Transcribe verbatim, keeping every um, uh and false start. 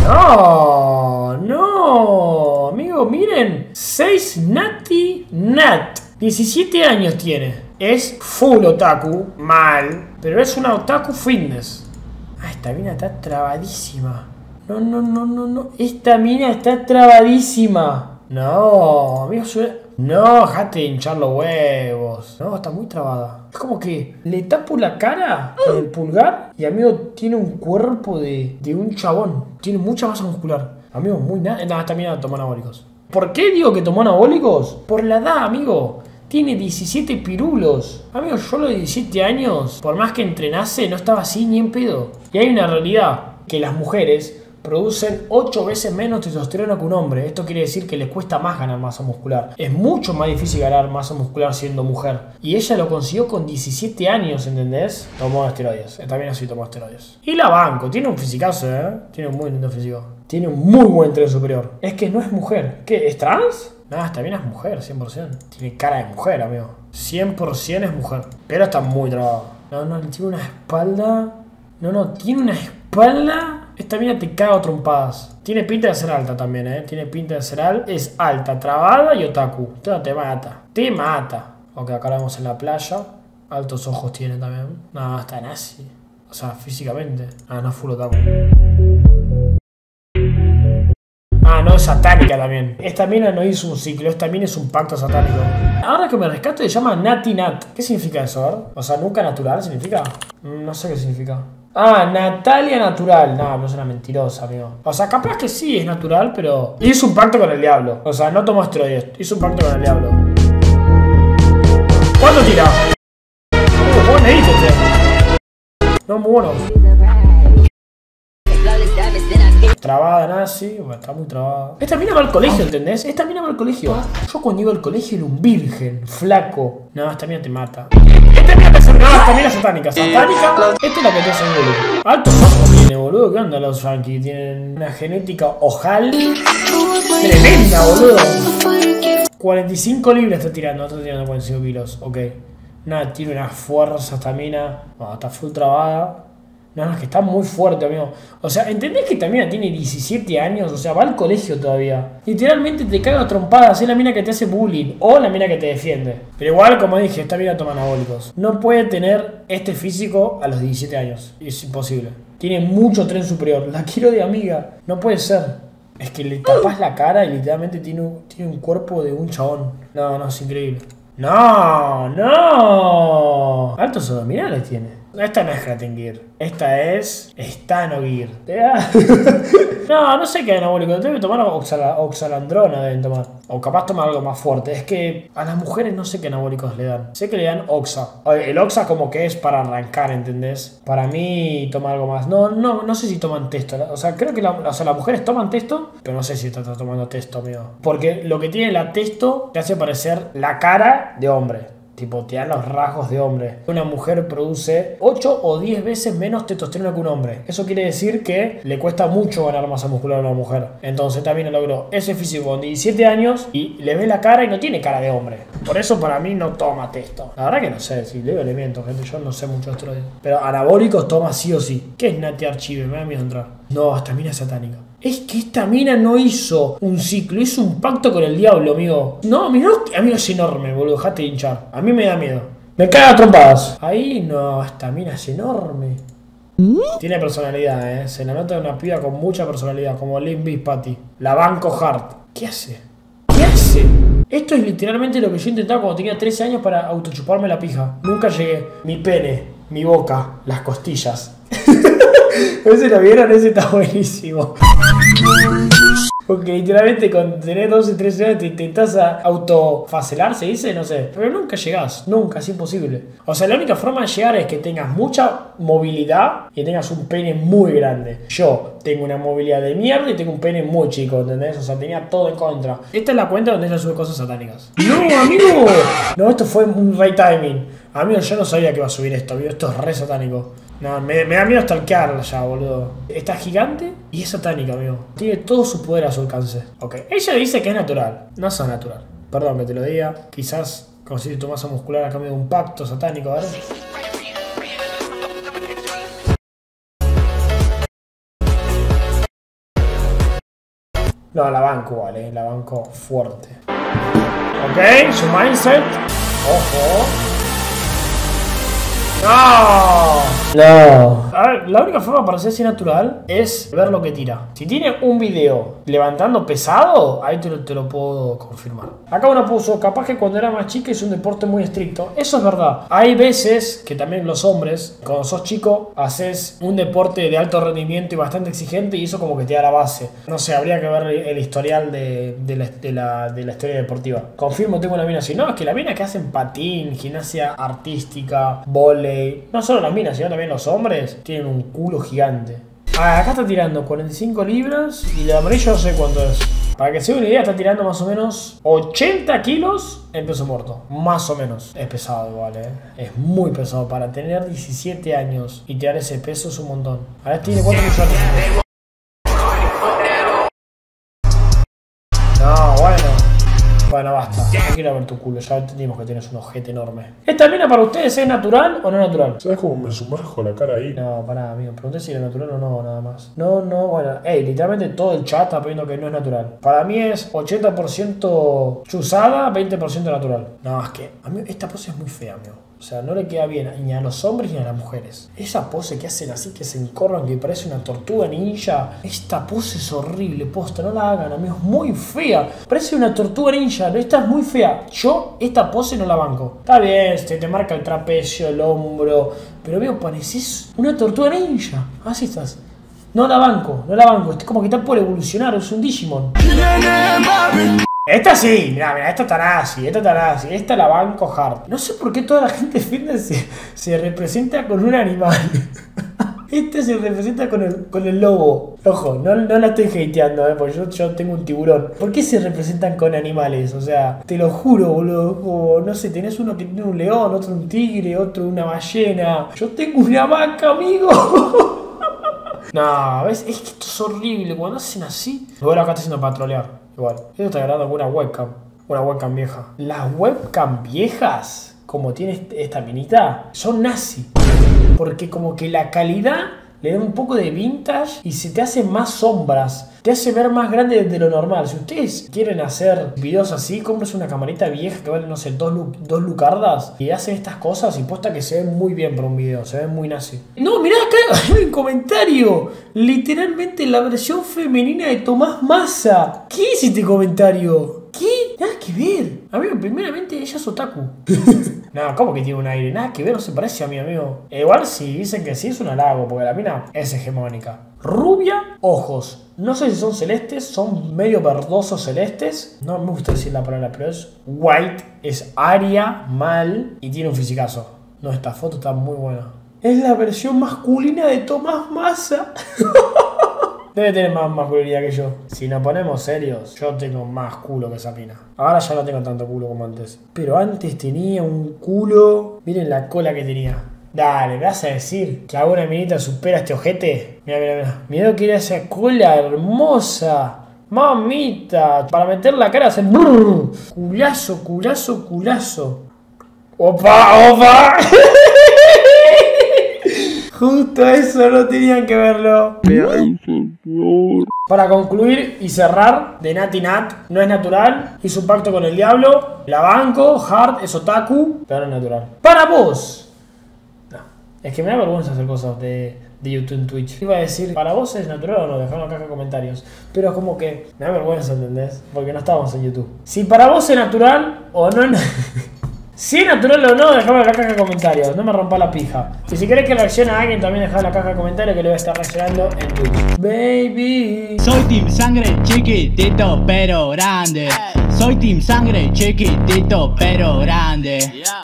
No, no, amigo, miren. seis Nati Nat. diecisiete años tiene. Es full otaku, mal, pero es una otaku fitness. Ah, esta mina está trabadísima. No, no, no, no, no. Esta mina está trabadísima. No, amigo, no, dejate de hinchar los huevos. No, está muy trabada. Es como que le tapo la cara con el pulgar y, amigo, tiene un cuerpo de, de un chabón. Tiene mucha masa muscular. Amigo, muy nada. No, esta mina tomó anabólicos. ¿Por qué digo que tomó anabólicos? Por la edad, amigo. Tiene diecisiete pirulos. Amigo, yo a los diecisiete años, por más que entrenase, no estaba así ni en pedo. Y hay una realidad, que las mujeres producen ocho veces menos testosterona que un hombre. Esto quiere decir que les cuesta más ganar masa muscular. Es mucho más difícil ganar masa muscular siendo mujer. Y ella lo consiguió con diecisiete años, ¿entendés? Tomó esteroides. También así tomó esteroides. Y la banco. Tiene un fisicazo, ¿eh? Tiene un muy lindo físico. Tiene un muy buen tren superior. Es que no es mujer. ¿Qué? ¿Es trans? Nada, también es mujer, cien por ciento. Tiene cara de mujer, amigo. cien por ciento es mujer. Pero está muy trabado. No, no, tiene una espalda. No, no, tiene una espalda. Esta mina te caga a trompadas. Tiene pinta de ser alta también, eh. Tiene pinta de ser alta. Es alta, trabada y otaku. Todo te mata. Te mata. Ok, acá la vemos en la playa. Altos ojos tiene también. No, está nazi. O sea, físicamente. Ah, no, full otaku. Ah, no, es satánica también. Esta mina no hizo un ciclo, esta mina es un pacto satánico. Ahora que me rescato se llama Nati Nat. ¿Qué significa eso? ¿Ver? O sea, nunca natural significa. No sé qué significa. Ah, Natalia Natural. No, no es una mentirosa, amigo. O sea, capaz que sí es natural, pero hizo un pacto con el diablo. O sea, no tomó esteroides, hizo un pacto con el diablo. ¿Cuánto tira? Uh, buen edit este. No, muy bueno. Trabada nazi, bueno, está muy trabada. Esta mina va al colegio, ¿entendés? Esta mina va al colegio. Yo cuando iba al colegio era un virgen, flaco. No, esta mina te mata. Esta mina te hace... No, esta mina es satánica. Satánica, esta es la que te hace boludo. Altos ojos tiene, boludo. ¿Qué onda los yankees? Tienen una genética ojal tremenda, boludo. cuarenta y cinco libras está tirando. Está tirando cuarenta y cinco kilos, ok. Nada, tiene una fuerza esta mina. No, está full trabada. No, no, es que está muy fuerte, amigo. O sea, ¿entendés que esta mina tiene diecisiete años? O sea, va al colegio todavía. Literalmente te caga trompadas. Es la mina que te hace bullying o la mina que te defiende. Pero igual, como dije, esta mina toma anabólicos. No puede tener este físico a los diecisiete años. Es imposible. Tiene mucho tren superior. La quiero de amiga. No puede ser. Es que le tapas la cara y literalmente tiene un, tiene un cuerpo de un chabón. No, no, es increíble. No, no. Altos abdominales tiene. Esta no es Kraten Gear. Esta es Stano Gear. No, no sé qué anabólico. Deben tomar oxala, oxalandrona, deben tomar. O capaz tomar algo más fuerte. Es que a las mujeres no sé qué anabólicos le dan. Sé que le dan oxa. El oxa como que es para arrancar, ¿entendés? Para mí toma algo más. No, no, no sé si toman testo. O sea, creo que la, o sea, las mujeres toman testo, pero no sé si está tomando testo, amigo. Porque lo que tiene la testo te hace parecer la cara de hombre. Tipo, te dan los rasgos de hombre. Una mujer produce ocho o diez veces menos testosterona que un hombre. Eso quiere decir que le cuesta mucho ganar masa muscular a una mujer. Entonces también logró ese físico con diecisiete años y le ve la cara y no tiene cara de hombre. Por eso para mí no toma testo. La verdad que no sé, si leo elementos, gente, yo no sé mucho de esto. Pero anabólicos toma sí o sí. ¿Qué es Nati Archive? Me da miedo entrar. No, esta mina es satánica. Es que esta mina no hizo un ciclo, hizo un pacto con el diablo, amigo. No, amigo, amigo es enorme, boludo, dejate de hinchar. A mí me da miedo. Me caga a trompadas. Ahí no, esta mina es enorme. Tiene personalidad, eh. Se la nota de una piba con mucha personalidad, como Limby Patty. La banco hard. ¿Qué hace? ¿Qué hace? Esto es literalmente lo que yo intentaba cuando tenía trece años para autochuparme la pija. Nunca llegué. Mi pene, mi boca, las costillas. ¿Ese lo vieron? Ese está buenísimo. Porque literalmente con tener doce, trece años te intentás autofacelar, se dice, no sé. Pero nunca llegás, nunca, es imposible. O sea, la única forma de llegar es que tengas mucha movilidad y tengas un pene muy grande. Yo tengo una movilidad de mierda y tengo un pene muy chico, ¿entendés? O sea, tenía todo en contra. Esta es la cuenta donde ella sube cosas satánicas. ¡No, amigo! No, esto fue un right timing. Amigo, yo no sabía que iba a subir esto, amigo. Esto es re satánico. No, me, me da miedo stalkearla ya, boludo. Está gigante y es satánica, amigo. Tiene todo su poder a su alcance. Ok, ella dice que es natural. No es natural. Perdón que te lo diga. Quizás consigue tu masa muscular a cambio de un pacto satánico, ¿verdad? No, la banco, vale, la banco fuerte. Ok, su mindset. Ojo. ¡No! No. A ver, la única forma para ser así natural es ver lo que tira. Si tiene un video levantando pesado, ahí te lo, te lo puedo confirmar. Acá uno puso, capaz que cuando era más chica es un deporte muy estricto. Eso es verdad. Hay veces que también los hombres, cuando sos chico, haces un deporte de alto rendimiento y bastante exigente y eso como que te da la base. No sé, habría que ver el historial de, de, la, de, la, de la historia deportiva. Confirmo, tengo una mina así. No, es que la mina que hacen patín, gimnasia artística, vóley. No solo las minas, sino también los hombres tienen un culo gigante. Ah, acá está tirando cuarenta y cinco libras y de amarillo no sé cuánto es. Para que se dé una idea, está tirando más o menos ochenta kilos en peso muerto. Más o menos. Es pesado igual, ¿eh? Es muy pesado. Para tener diecisiete años y tirar ese peso es un montón. Ahora tiene cuatro millones. No, bueno. Bueno, basta. No quiero ver tu culo. Ya entendimos que tienes un ojete enorme. ¿Esta mina para ustedes es natural o no natural? ¿Sabes cómo me sumerjo la cara ahí? No, pará, amigo. Pregunté si era natural o no, nada más. No, no, bueno. Ey, literalmente todo el chat está pidiendo que no es natural. Para mí es ochenta por ciento chuzada, veinte por ciento natural. No, es que a mí esta pose es muy fea, amigo. O sea, no le queda bien ni a los hombres ni a las mujeres. Esa pose que hacen así, que se encorvan, que parece una tortuga ninja. Esta pose es horrible, posta, no la hagan, amigos. Muy fea. Parece una tortuga ninja. Esta es muy fea. Yo esta pose no la banco. Está bien, se te marca el trapecio, el hombro. Pero veo, pareces una tortuga ninja. Así estás. No la banco, no la banco. Es como que está por evolucionar, es un Digimon. Esta sí, mira, mira, esta está nazi, esta está nazi, esta la banco hard. No sé por qué toda la gente fitness se, se representa con un animal. Este se representa con el, con el lobo. Ojo, no, no la estoy hateando, eh, porque yo, yo tengo un tiburón. ¿Por qué se representan con animales? O sea, te lo juro, boludo. O, no sé, tenés uno que tiene un león, otro un tigre, otro una ballena. Yo tengo una vaca, amigo. No, ¿ves? Es que esto es horrible. Cuando hacen así. Bueno, acá está haciendo patrolear. Igual. Esto está grabando con una webcam. Una webcam vieja. Las webcam viejas, como tiene esta minita, son nazi. Porque como que la calidad le da un poco de vintage y se te hacen más sombras. Te hace ver más grande de lo normal. Si ustedes quieren hacer videos así, cómprense una camarita vieja que vale, no sé, dos, dos lucardas y hacen estas cosas y posta que se ven muy bien para un video. Se ven muy nazi. No, mirá acá hay un comentario. Literalmente la versión femenina de Tomás Massa. ¿Qué es este comentario? ¿Qué? Nada que ver. Amigo, primeramente ella es otaku. No, ¿cómo que tiene un aire? Nada que ver, no se parece a mi amigo. E igual si dicen que sí es un halago, porque la mina es hegemónica. Rubia, ojos. No sé si son celestes, son medio verdosos celestes. No me gusta decir la palabra, pero es white, es aria, mal y tiene un fisicazo. No, esta foto está muy buena. Es la versión masculina de Tomás Massa. Debe tener más masculinidad que yo. Si nos ponemos serios, yo tengo más culo que esa mina. Ahora ya no tengo tanto culo como antes. Pero antes tenía un culo. Miren la cola que tenía. Dale, ¿me vas a decir que alguna minita supera este ojete? Mira, mira, mira. Mira que era esa cola hermosa. Mamita. Para meter la cara hacer brrr. Culazo, culazo, culazo. ¡Opa, opa! Justo eso no tenían que verlo. Para concluir y cerrar, de Nati Nat no es natural, hizo un pacto con el diablo, la banco, hard, es otaku, pero no es natural. Para vos. No, es que me da vergüenza hacer cosas de, de YouTube en Twitch. Iba a decir, para vos es natural o no, dejadlo en la caja de comentarios. Pero es como que me da vergüenza, ¿entendés? Porque no estamos en YouTube. Si para vos es natural o no es si es natural o no, dejame en la caja de comentarios. No me rompa la pija. Y si querés que reaccione a alguien, también dejá en la caja de comentarios que le voy a estar reaccionando en Twitch. Baby. Soy Team Sangre chiquitito pero grande. Soy Team Sangre chiquitito pero grande.